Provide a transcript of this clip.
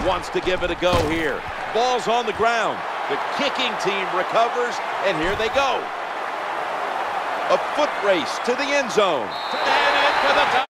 wants to give it a go here. Ball's on the ground. The kicking team recovers, and here they go. A foot race to the end zone. And in for the